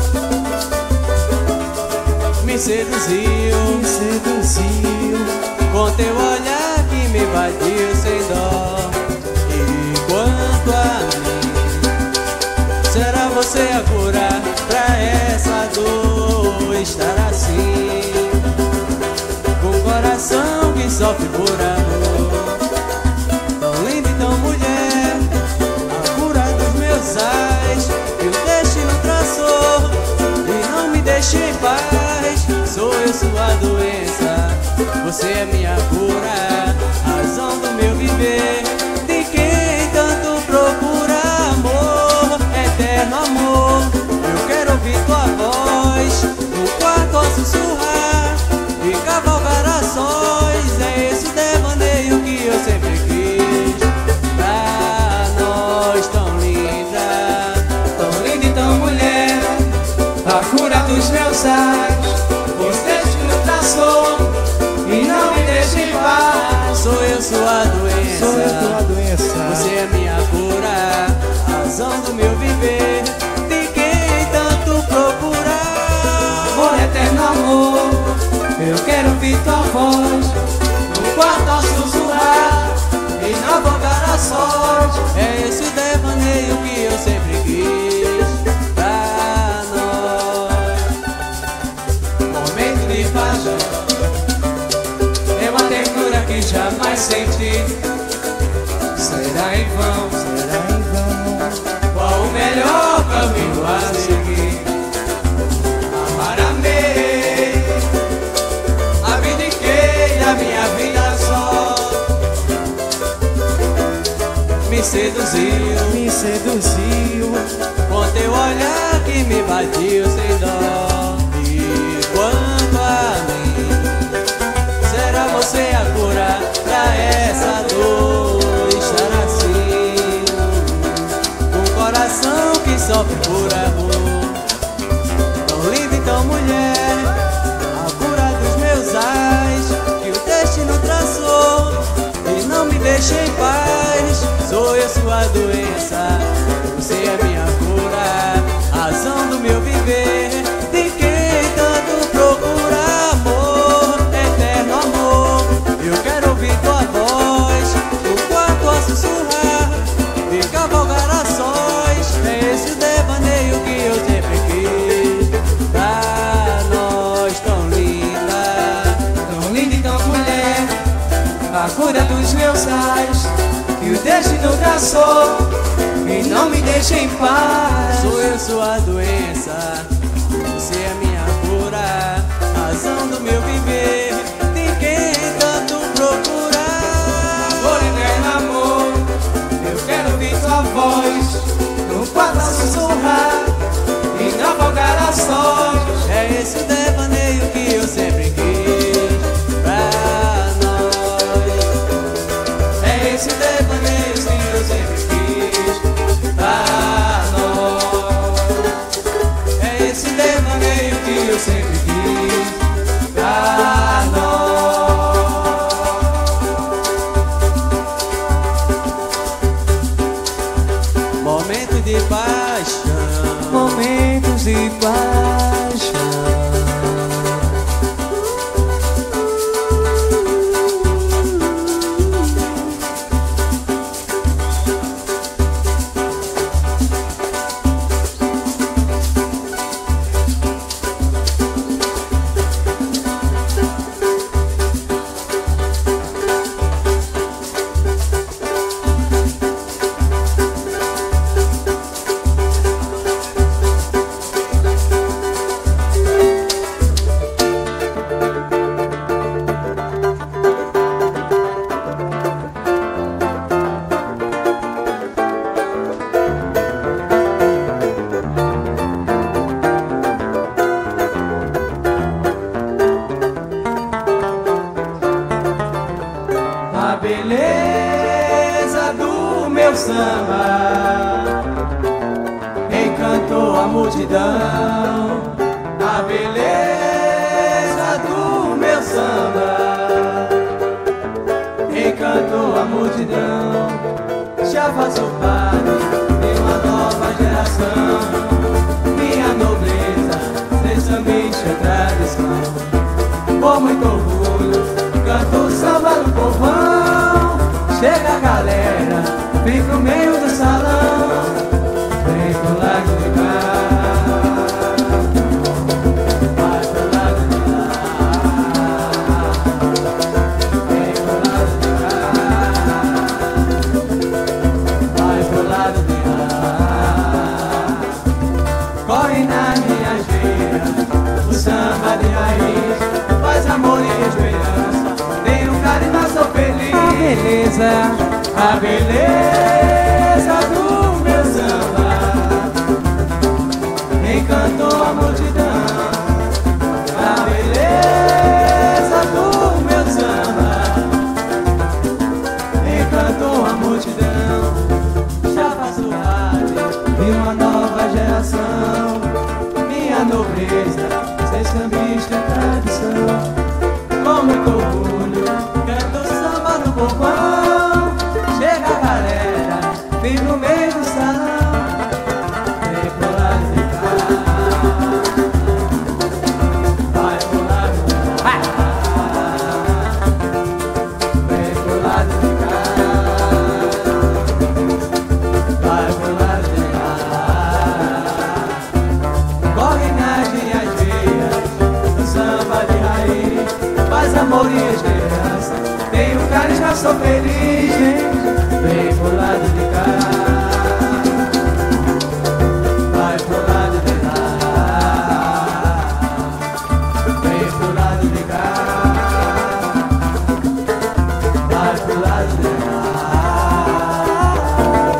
Me seduziu, Me seduziu, com teu olhar que me invadiu sem dó. E quanto a mim, será você a curar pra essa dor estar assim? Com um coração que sofre por amor, tão linda e tão mulher, a cura dos meus ais, que o destino traçou e não me deixe em paz. Sou eu sua doença, você é minha cura, razão do meu viver, de quem tanto procura amor, eterno amor. Eu quero ouvir tua voz no quarto a sussurrar e cavalgar a sós. É esse o devaneio que eu sempre quis pra nós. Tão linda, tão linda e tão mulher, a cura dos meus ais, o destino traçou e não me deixa em paz. sou eu sua doença, sou eu tua doença. você é minha cura, razão do meu viver, de quem tanto procura. Por eterno amor, eu quero ouvir tua voz no quarto a sussurrar e não voltar a sorte. É esse o devaneio que eu sempre quis pra nós. Momento de paixão, é uma ternura que jamais senti. Será em vão, Será em vão? qual o melhor caminho a seguir? Amar, amei, abdiquei seduziu, me seduziu. com teu olhar que me invadiu sem dó. E quanto a mim, será você a cura pra essa dor? Estar assim, com um coração que sofre por amor. Tão linda e tão mulher, a cura dos meus ais, que o destino traçou e não me deixa em paz. Sou eu sua doença, você é minha cura, razão do meu viver, de quem tanto procura amor, eterno amor. Eu quero ouvir tua voz, no quarto a sussurrar, de cavalgar a sós. É esse o devaneio que eu sempre quis, pra nós tão linda, Tão linda e tão mulher, a cura dos meus ais, que o destino traçou e não me deixa em paz. sou eu sua doença, você é minha cura, razão do meu viver, de quem tanto procura. Amor, eterno amor, eu quero ouvir tua voz, no quarto a sussurrar e não folgar a sós. É esse o devaneio que eu sempre quis pra nós. É esse devaneio que eu sempre quis pra nós. É esse devaneio que eu sempre quis pra nós. Momento de paixão, Momentos de paixão. A beleza do meu samba encantou a multidão. A beleza do meu samba encantou a multidão. Já faço parte de uma nova geração. Minha nobreza, sem sambista é tradição. Com muito orgulho, canto o samba do povão. Chega a galera, vem pro meio do salão, vem pro lado de cá, vai pro lado de lá, vem pro lado de cá, vai pro lado de lá. Corre nas minhas veias o samba de raiz, faz amor e esperança, tem um carisma, sou feliz. A beleza, a beleza do meu samba encantou a multidão. A beleza do meu samba encantou a multidão. Já faço parte de uma nova geração. Minha nobreza, sem sambista é tradição. Com muito orgulho, canto samba no povão. Chega a galera, vem no meio do salão, vem pro lado de cá, vai pro lado de cá, vem pro lado de cá, vai pro lado de cá. Corre nas minhas veias o samba de raiz, faz amor e esperança, tem um carisma, sou feliz. Vem, vem pro lado de cá, vai pro lado de lá, vem pro lado de cá, vai pro lado de lá.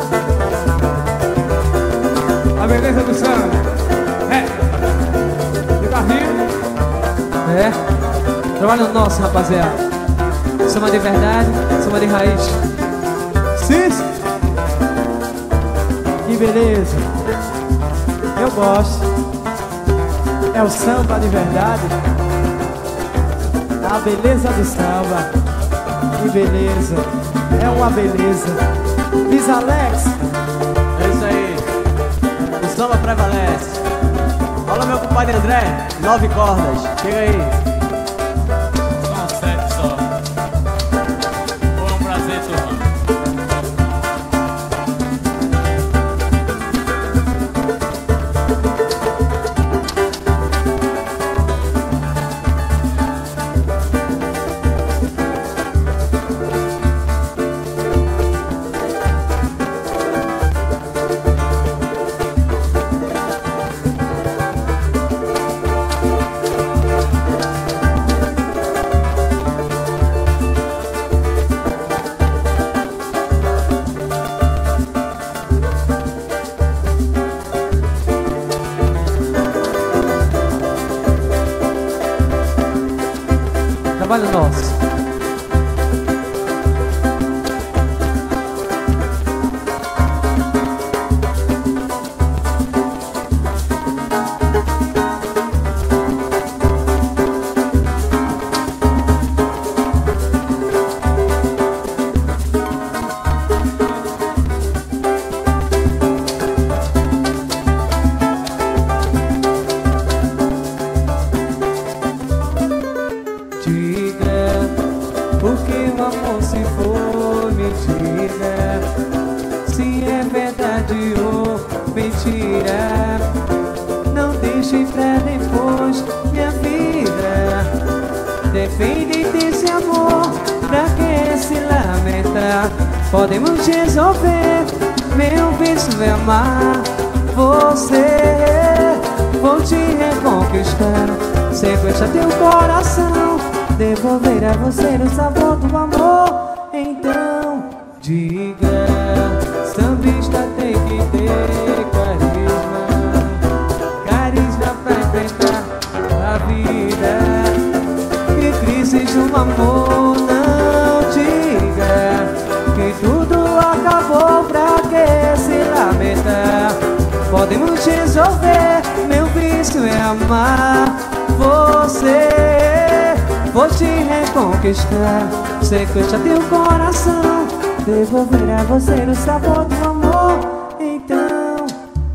É, trabalho nosso, rapaziada. Samba de verdade, samba de raiz. Sim. Que beleza. Eu gosto. É o samba de verdade. A beleza do samba. Que beleza. É uma beleza. Diz Alex. É isso aí. O samba prevalece. Fala meu compadre André, nove cordas. Chega aí. São sete só. Foi um prazer, turma. Trabalho nosso. Porque o amor se for mentira, se é verdade ou mentira, não deixe pra depois minha vida. Depende desse amor, pra que se lamentar? Podemos resolver, meu vício é amar você. Vou te reconquistar, sequestrar teu coração, devolver a você o sabor do amor. Então diga, sambista tem que ter carisma, carisma pra enfrentar a vida. Que crises no amor, não diga que tudo acabou, pra que se lamentar? Podemos resolver, meu vício é amar você. Vou te reconquistar, sequestrar teu coração, devolver a você o sabor do amor. Então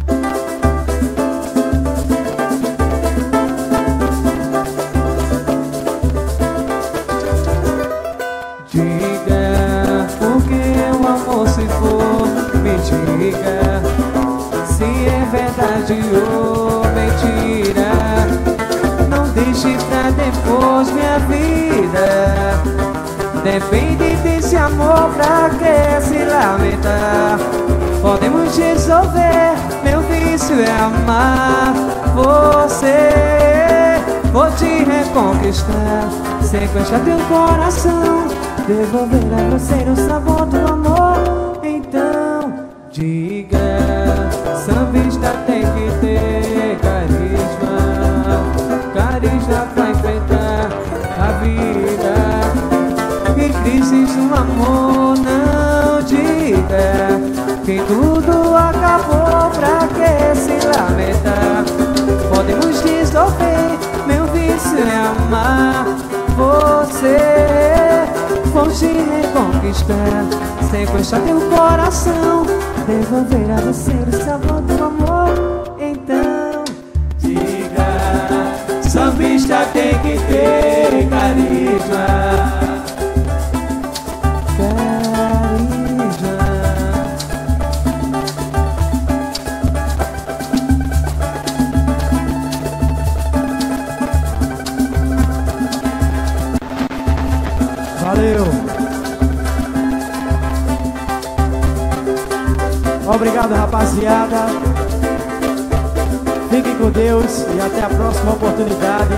diga, porque o amor se for, me diga se é verdade ou mentira. Não deixe pra depois minha vida. Depende desse amor, pra que se lamentar? Podemos resolver, meu vício é amar você. Vou te reconquistar, sequestrar teu coração, devolver a você o sabor do amor. Então diga, sambista tem que ter carisma, carisma pra enfrentar a vida. Que crises no amor, não diga que tudo acabou, pra que se lamentar? Podemos resolver, meu vício é amar você. Vou te reconquistar, sequestrar teu coração, devolver a você o sabor do amor. Então diga, sambista tem que ter carisma, carisma. Valeu. Obrigado, rapaziada. Fiquem com Deus e até a próxima oportunidade,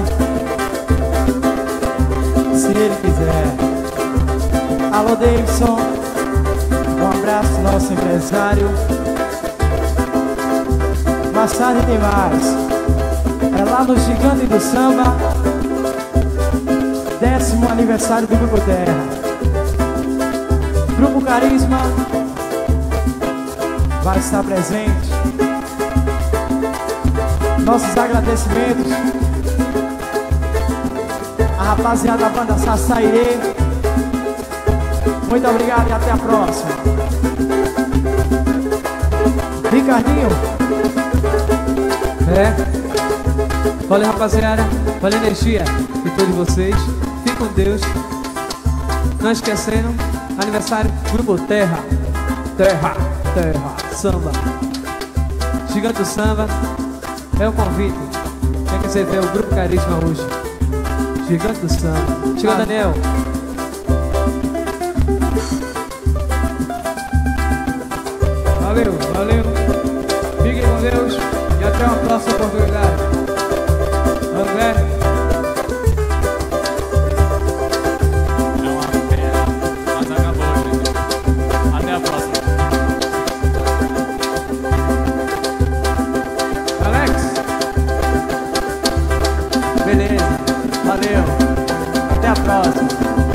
se Ele quiser. Alô, Davidson. Um abraço, nosso empresário. Mais tarde tem mais. É lá no Gigante do Samba, Décimo aniversário do Grupo Terra. Grupo Carisma vai estar presente. Nossos agradecimentos a rapaziada da banda Saçairê. Muito obrigado e até a próxima. Ricardinho. É. Valeu, rapaziada. Valeu, energia de todos vocês. Fiquem com Deus. Não esquecendo, aniversário Grupo Terra. Terra, Terra, Samba. Gigante do Samba. É o convite. Quem quiser ver o Grupo Carisma hoje. Gigante do Samba. Chegou, Daniel. Valeu, valeu. Fiquem com Deus e até uma próxima oportunidade. Vamos ver. É uma pena, mas acabou, gente. Até a próxima. Alex. Beleza, valeu. Até a próxima.